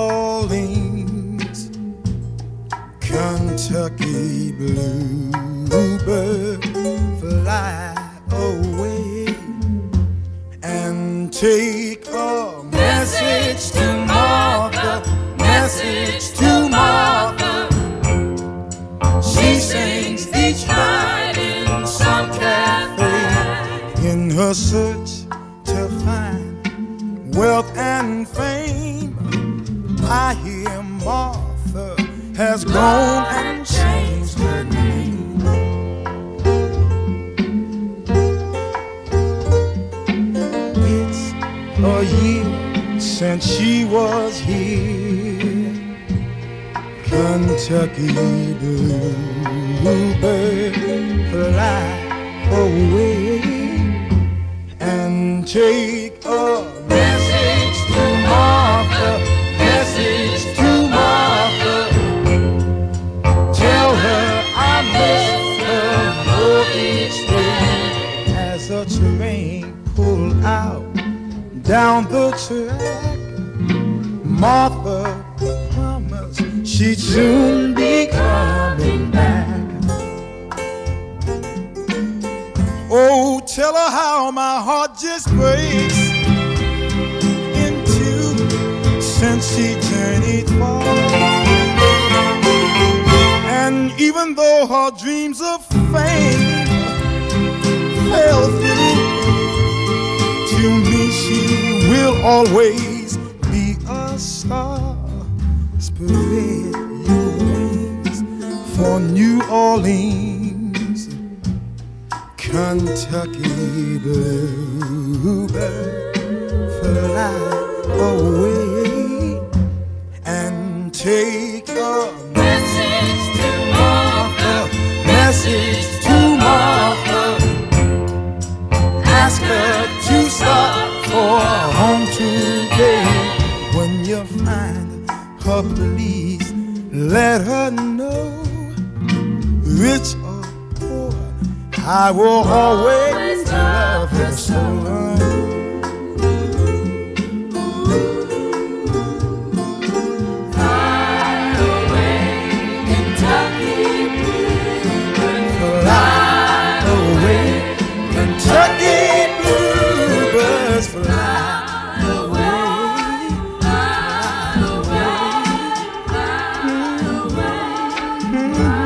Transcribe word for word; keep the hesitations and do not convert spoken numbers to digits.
Orleans, Kentucky bluebird, fly away and take a message to Martha, message to Martha. She sings each night in some cafe in her search to find wealth and fame. I hear Martha has gone and changed her name. It's a year since she was here, Kentucky bluebird, fly away and take a message to Martha, message to Martha. Tell her I miss her more each day. As the train pulled out down the track, Martha promised she'd soon be coming back. Oh, tell her how my heart just breaks in two since she journeyed far. And even though her dreams of fame fell through, to me she will always be a star. Spread your wings for New Orleans, Kentucky bluebird, fly away and take a message to Martha, message to Martha. Ask her to stop for home today. When you find her, please let her know, rich or poor, I will always love her so. Fly away, Kentucky bluebird, fly away, Kentucky bluebirds, fly. Mm-hmm.